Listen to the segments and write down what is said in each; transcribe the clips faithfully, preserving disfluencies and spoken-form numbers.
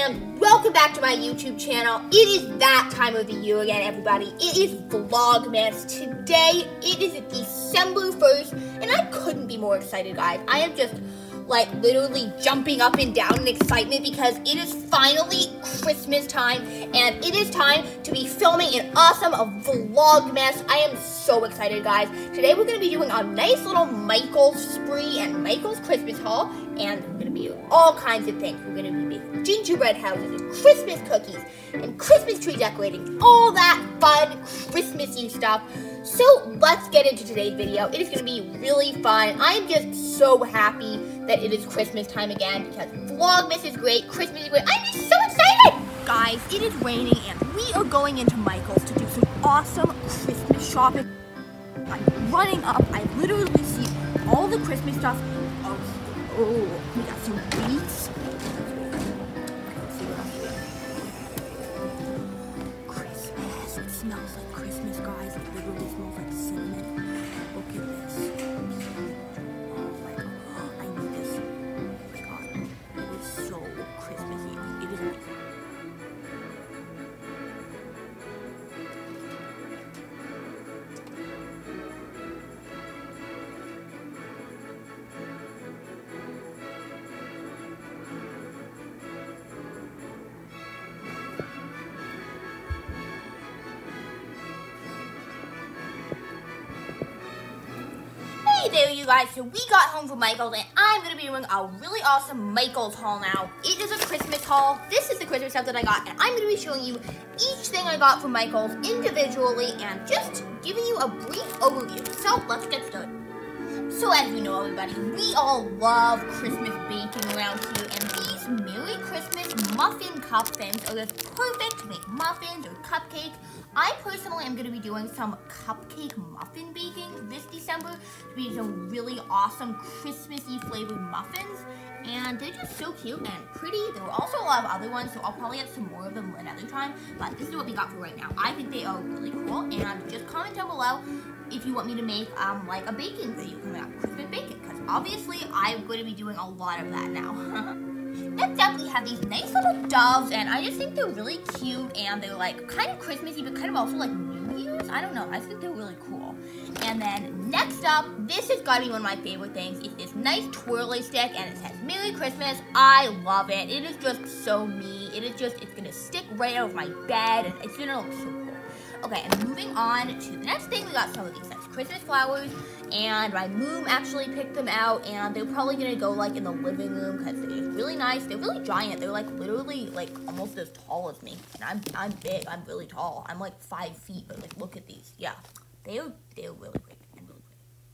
and welcome back to my YouTube channel. It is that time of the year again, everybody. It is Vlogmas. Today, it is December first, and I couldn't be more excited, guys. I am just, like, literally jumping up and down in excitement because it is finally Christmas time, and it is time to be filming an awesome Vlogmas. I am so excited, guys. Today, we're going to be doing a nice little Michael's spree and Michael's Christmas haul, and we're going to be doing all kinds of things. We're going to be making gingerbread houses and Christmas cookies and Christmas tree decorating, all that fun Christmassy stuff. So let's get into today's video. It is going to be really fun. I am just so happy that it is Christmas time again because Vlogmas is great, Christmas is great. I'm just so excited! Guys, it is raining and we are going into Michael's to do some awesome Christmas shopping. I'm running up. I literally see all the Christmas stuff. Oh, oh we got some wreaths. Christmas. It smells like Christmas, guys. It literally smells like cinnamon. Look at this. Oh my god. I need this. Oh my god. It is so Christmassy. It is amazing. Hey there, you guys. So we got home from Michael's, and I'm going to be doing a really awesome Michael's haul now. It is a Christmas haul. This is the Christmas stuff that I got, and I'm going to be showing you each thing I got from Michael's individually and just giving you a brief overview. So let's get started. So as you know, everybody, we all love Christmas baking around here, and these Merry Christmas muffin cup things are just perfect to make muffins or cupcakes. I personally am going to be doing some cupcake muffin baking this December to be some really awesome Christmassy flavored muffins, and they're just so cute and pretty. There were also a lot of other ones, so I'll probably get some more of them another time, but this is what we got for right now. I think they are really cool, and just comment down below if you want me to make um like a baking video coming up, Christmas baking, because obviously I'm going to be doing a lot of that now. Next up, we have these nice little doves, and I just think they're really cute, and they're like kind of Christmassy, but kind of also like New Year's. I don't know. I think they're really cool. And then next up, this has got to be one of my favorite things. It's this nice twirly stick, and it says Merry Christmas. I love it. It is just so me. It is just, it's gonna stick right out of my bed, and it's gonna look so cool. Okay, and moving on to the next thing, we got some of these nice Christmas flowers, and my mom actually picked them out, and they're probably gonna go like in the living room because they're just really nice. They're really giant. They're like literally like almost as tall as me, and I'm I'm big. I'm really tall. I'm like five feet, but like look at these. Yeah, they're they're really great. And really great.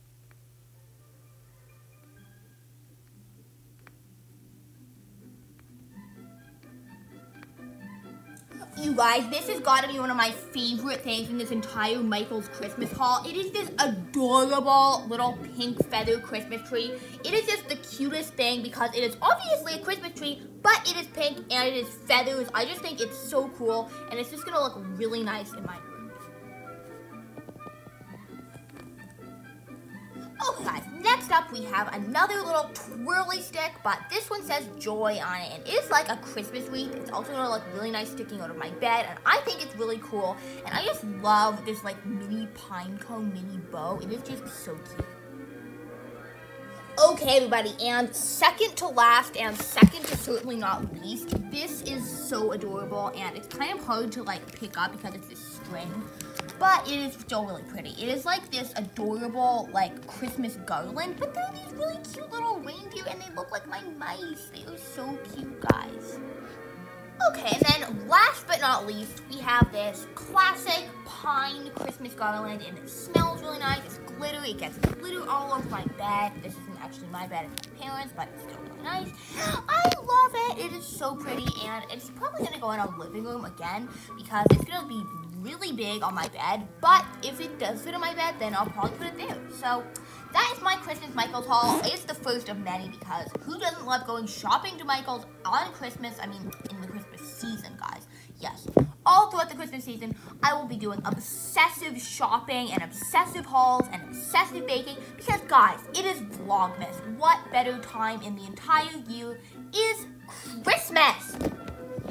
You guys, this has got to be one of my favorite things in this entire Michael's Christmas haul. It is this adorable little pink feather Christmas tree. It is just the cutest thing because it is obviously a Christmas tree, but it is pink and it is feathers. I just think it's so cool, and it's just going to look really nice in my room. Okay, guys, next up we have another little twirly stick, but this one says joy on it, and it is like a Christmas wreath. It's also gonna look really nice sticking out of my bed, and I think it's really cool, and I just love this like mini pine cone mini bow. It is just so cute. Okay, everybody, and second to last, and second to certainly not least, this is so adorable, and it's kind of hard to like pick up because it's this string, but it is still really pretty. It is like this adorable like Christmas garland, but they're these really cute little reindeer, and they look like my mice. They are so cute, guys. Okay, and then last but not least, we have this classic pine Christmas garland, and it smells really nice. It's glitter. It gets glitter all over my bed. This isn't actually my bed, it's my parents', but it's still really nice. I love it. It is so pretty, and it's probably going to go in our living room again because it's going to be really big on my bed, but if it does fit on my bed, then I'll probably put it there. So that is my Christmas Michael's haul. It's the first of many because who doesn't love going shopping to Michael's on Christmas? I mean, in the Christmas season, guys. Yes, all throughout the Christmas season, I will be doing obsessive shopping and obsessive hauls and obsessive baking because, guys, it is Vlogmas. What better time in the entire year is Christmas?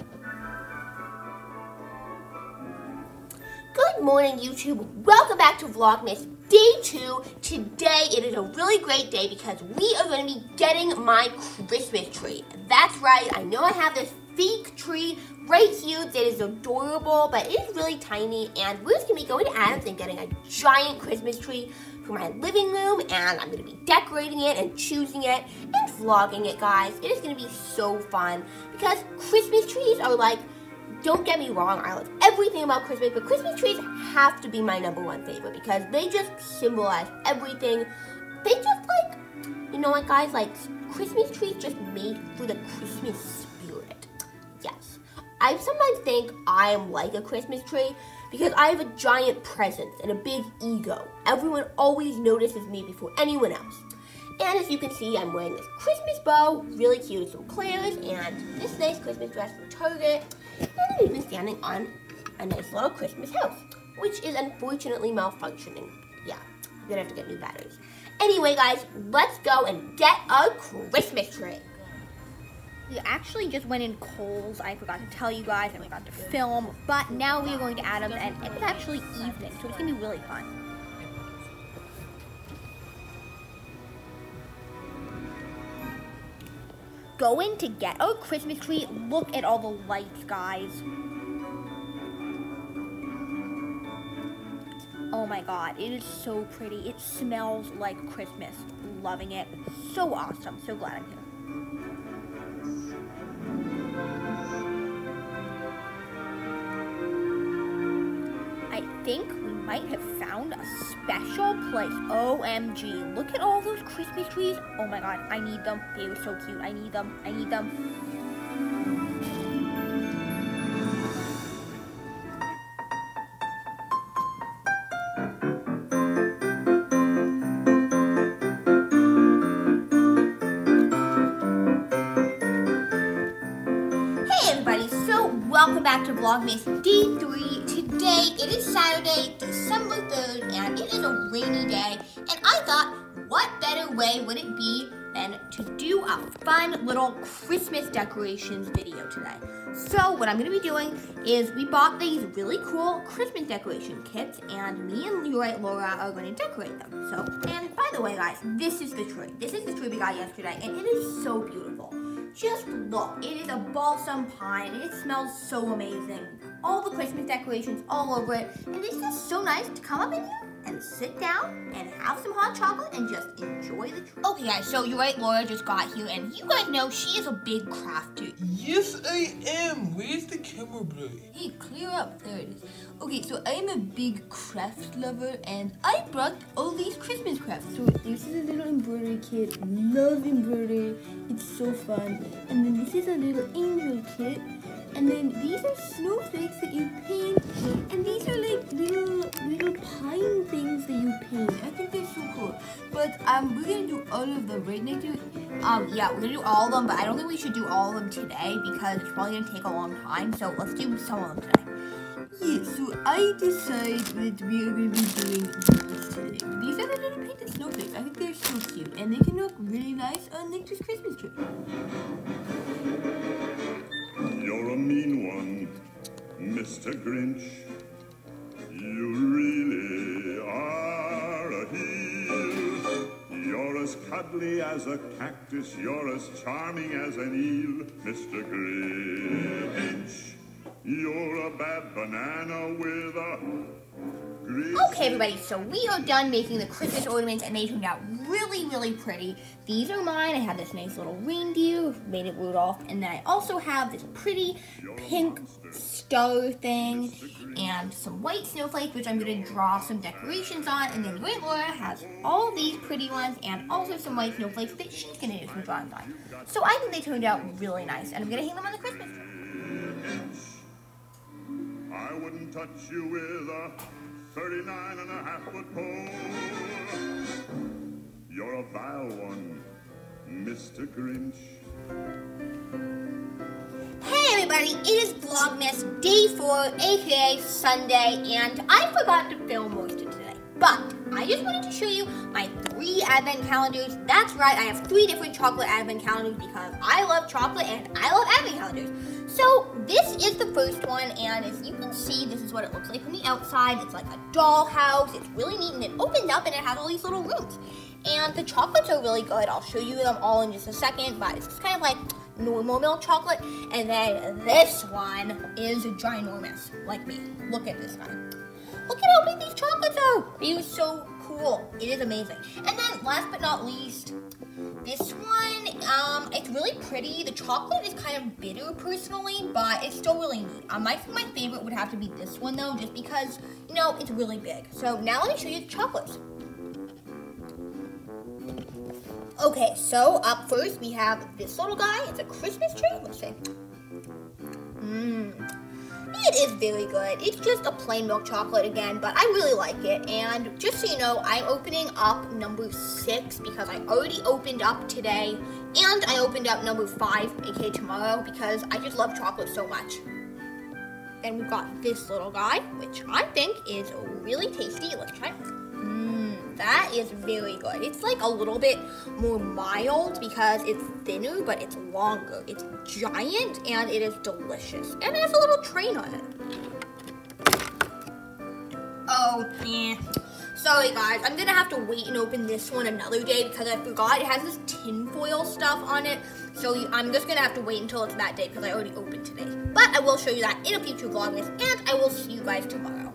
Good morning, YouTube. Welcome back to Vlogmas Day two. Today, it is a really great day because we are going to be getting my Christmas tree. That's right, I know I have this fake tree right here that is adorable, but it is really tiny, and we're just going to be going to Adam's and getting a giant Christmas tree for my living room, and I'm going to be decorating it and choosing it and vlogging it, guys. It is going to be so fun because Christmas trees are like, don't get me wrong, I love everything about Christmas, but Christmas trees have to be my number one favorite because they just symbolize everything. They just like, you know what, guys, like Christmas trees just made for the Christmas spirit. Yes. I sometimes think I am like a Christmas tree because I have a giant presence and a big ego. Everyone always notices me before anyone else. And as you can see, I'm wearing this Christmas bow, really cute with some Claire's, and this nice Christmas dress from Target. And I'm even standing on a nice little Christmas house, which is unfortunately malfunctioning. Yeah, I'm gonna have to get new batteries. Anyway, guys, let's go and get a Christmas tree. We actually just went in Kohl's. I forgot to tell you guys, and we got to film, but now we are going to Adam's, and it's actually evening, so it's gonna be really fun. Going to get our Christmas tree. Look at all the lights, guys. Oh my god, it is so pretty. It smells like Christmas. Loving it. So awesome. So glad I'm here. I think we might have found a special place. O M G. Look at all those Christmas trees. Oh my god, I need them. They were so cute. I need them. I need them. Hey everybody, so welcome back to Vlogmas Day three. Today, it is Saturday, December third, and it is a rainy day, and I thought, what better way would it be than to do a fun little Christmas decorations video today. So what I'm going to be doing is we bought these really cool Christmas decoration kits, and me and Leroy Laura are going to decorate them. So, and by the way, guys, this is the tree. This is the tree we got yesterday, and it is so beautiful. Just look, it is a balsam pine, and it smells so amazing. All the Christmas decorations all over it, and it's just so nice to come up in here and sit down and have some hot chocolate and just enjoy the tree. Okay guys, so you're right, Laura just got here, and you guys know she is a big crafter. Yes, I am. Where's the camera boy? Hey, clear up. There it is. Okay, so I'm a big craft lover, and I brought all these Christmas crafts. So this is a little embroidery kit. Love embroidery. It's so fun. And then this is a little angel kit. And then these are snowflakes that you paint. And these are like little little pine things that you paint. I think they're so cool. But um, we're gonna do all of them, right, Nectar? Um, yeah, we're gonna do all of them, but I don't think we should do all of them today because it's probably gonna take a long time. So let's do some of them today. Yeah, so I decided that we are going to be doing this today. These are the little painted snowflakes. I think they're so cute, and they can look really nice on Nectar's Christmas tree. You're a mean one, Mister Grinch. You really are a heel. You're as cuddly as a cactus. You're as charming as an eel, Mister Grinch. You're a bad banana with a greasy... Okay, everybody, so we are done making the Christmas ornaments, and they turned out really, really pretty. These are mine. I have this nice little reindeer, made it Rudolph, and then I also have this pretty pink star thing, and some white snowflakes, which I'm going to draw some decorations on, and then Great Laura has all these pretty ones, and also some white snowflakes that she's going to do some drawings on. So I think they turned out really nice, and I'm going to hang them on the Christmas tree. I wouldn't touch you with a thirty-nine and a half foot pole. You're a vile one, Mister Grinch. Hey everybody, it is Vlogmas Day four, aka Sunday, and I forgot to film most of today. But I just wanted to show you my three advent calendars. That's right, I have three different chocolate advent calendars because I love chocolate and I love advent calendars. So this is the first one, and as you can see, this is what it looks like from the outside. It's like a dollhouse. It's really neat, and it opens up and it has all these little rooms. And the chocolates are really good. I'll show you them all in just a second, but it's just kind of like normal milk chocolate. And then this one is ginormous, like me. Look at this guy. Look at how big these chocolates are. It is so cool. It is amazing. And then last but not least, this one, um, it's really pretty. The chocolate is kind of bitter personally, but it's still really neat. Um, my, my favorite would have to be this one though, just because, you know, it's really big. So now let me show you the chocolates. Okay, so up first we have this little guy. It's a Christmas tree. Let's see. Mmm. It is very good. It's just a plain milk chocolate again, but I really like it. And just so you know, I'm opening up number six because I already opened up today, and I opened up number five, aka tomorrow, because I just love chocolate so much. Then we've got this little guy, which I think is really tasty. Let's try it. Mmm, that is very good. It's like a little bit more mild because it's thinner, but it's longer. It's giant, and it is delicious. And it has a little train on it. Oh, yeah. Sorry, guys. I'm going to have to wait and open this one another day because I forgot it has this tinfoil stuff on it. So I'm just going to have to wait until it's that day because I already opened today. But I will show you that in a future Vlogmas, and I will see you guys tomorrow.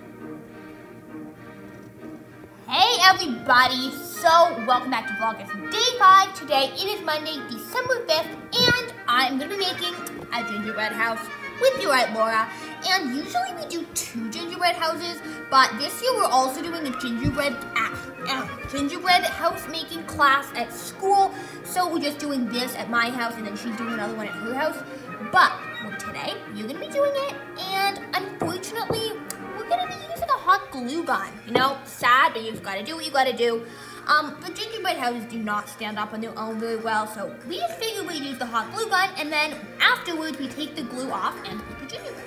Hey everybody, so welcome back to Vlogmas Day five. Today it is Monday, December fifth, and I'm going to be making a gingerbread house with you, right, Laura? And usually we do two gingerbread houses, but this year we're also doing a gingerbread uh, uh, gingerbread house making class at school. So we're just doing this at my house, and then she's doing another one at her house. But well, today you're going to be doing it, and unfortunately, we're going to be using a hot glue gun. You know, sad, but you've got to do what you got to do. Um, the gingerbread houses do not stand up on their own very well, so we just figured we'd use the hot glue gun, and then afterwards we take the glue off and put the gingerbread.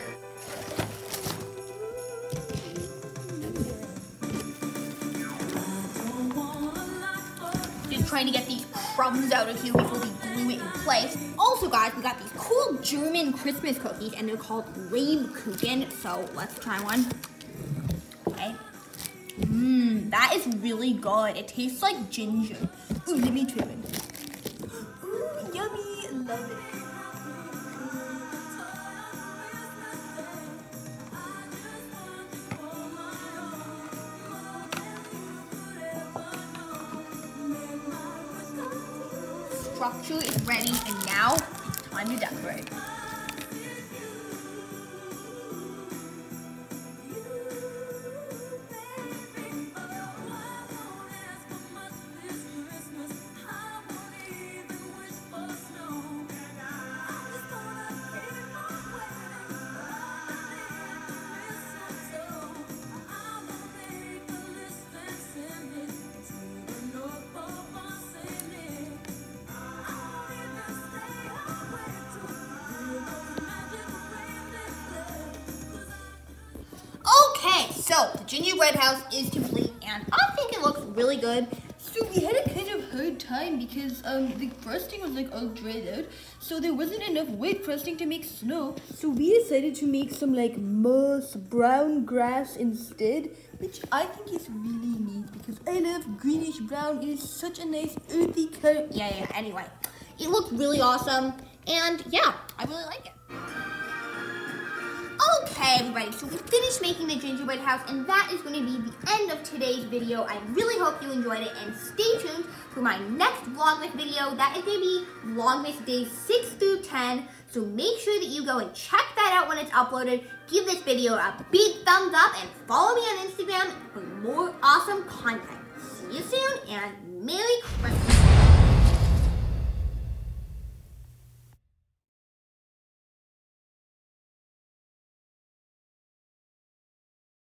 Just trying to get these crumbs out of here before we glue it in place. Also, guys, we got these cool German Christmas cookies, and they're called Lebkuchen, so let's try one. Okay. Mmm, that is really good. It tastes like ginger. Ooh, let me try it. Ooh, yummy. Love it. Structure is ready, and now time to decorate. So, the gingerbread house is complete, and I think it looks really good. So we had a kind of hard time because um, the frosting was like all dried out, so there wasn't enough white frosting to make snow. So we decided to make some like moss, brown grass instead, which I think is really neat because I love greenish brown. It is such a nice earthy color. Yeah, yeah, anyway. It looks really awesome, and yeah, I really like it. Okay, everybody, so we finished making the gingerbread house, and that is going to be the end of today's video. I really hope you enjoyed it, and stay tuned for my next Vlogmas video. That is going to be Vlogmas days six through ten, so make sure that you go and check that out when it's uploaded. Give this video a big thumbs up, and follow me on Instagram for more awesome content. See you soon, and Merry Christmas!